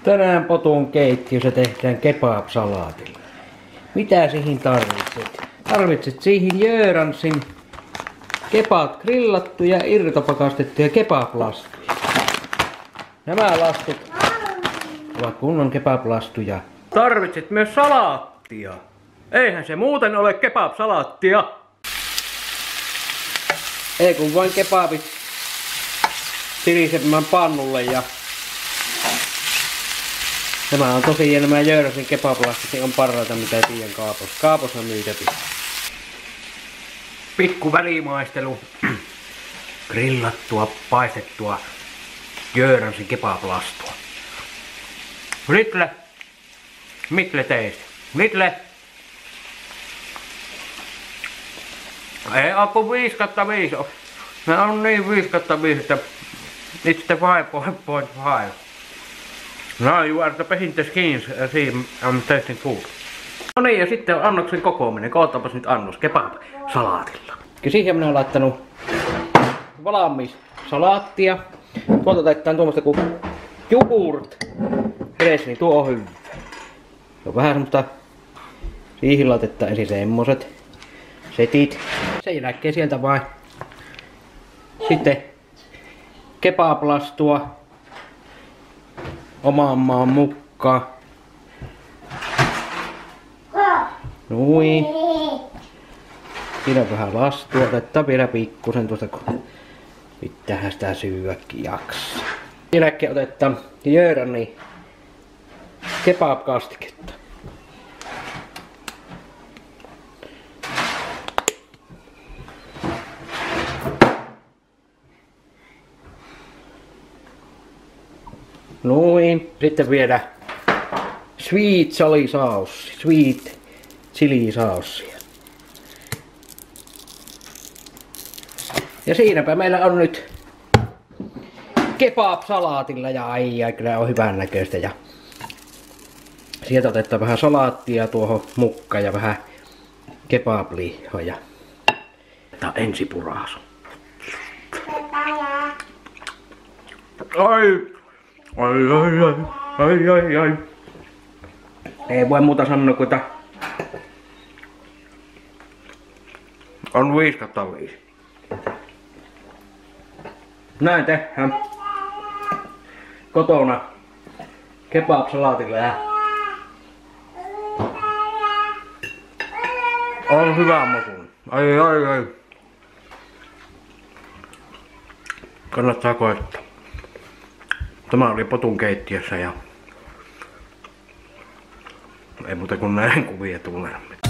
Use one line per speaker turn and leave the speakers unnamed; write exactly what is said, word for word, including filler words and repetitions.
Tänään potun keittiössä tehdään kebab-salaatilla. Mitä siihen tarvitset? Tarvitset siihen Göransin kebab grillattuja irtopakastettuja kebab-lastuja. Nämä lastut ovat kunnon kebab-lastuja. Tarvitset myös salaattia. Eihän se muuten ole kebab-salaattia. Ei kun vain kebabit silisemään pannulle ja nämä on tosiaan nämä Göransin kebab-lastit, niin on parhaita mitä tiedän kaapos. Kaapos on myytävissä. Pikku välimaistelu. Grillattua, paistettua Göransin kebab-lastua. Ritle. Mitle teistä? Mitle. Ei oo kun viisi kautta viisi. Nää on niin viisi kautta viisi, että it's the five point five. Now you are the passenger skins, uh, see I'm tasting food. No niin, ja sitten on annoksen kokoaminen. Kootaanpas nyt annos kebab-salaatilla. Ja siihen minä olen laittanut valmis salaattia. Tuolta taitetaan tuommoista kuin jogurt edes, niin tuo on hyvä. Se on vähän semmoista, siihen laitetaan ensin semmoset setit. Sen jälkeen sieltä vain sitten kebab-lastua omaan maan mukaan. Noin. Siinä on vähän lastua. Otetaan vielä pikkusen tuosta, kun pitäähän sitä syödäkin jaksaa. Sen jälkeen otetaan Göranin kebab-kastiketta. Noin. Sitten vielä sweet chili sauce, sweet chili sauce. Ja siinäpä meillä on nyt kebab-salaatilla ja ai, ai kyllä on hyvän näköistä. Ja sieltä otetaan vähän salaattia tuohon mukaan ja vähän kebab-lihoja. Tää on ensipurasu. Ai! Ai ai ai, ai ai ai. Ei voi muuta sanoa kuin että on viisi kautta viisi. Näin tehdään kotona kebab-salaatilla ja on hyvä makuun. Ai ai ai. Kannattaa koettaa. Tämä oli potun keittiössä ja ei muuta kuin näin kuvia tulee.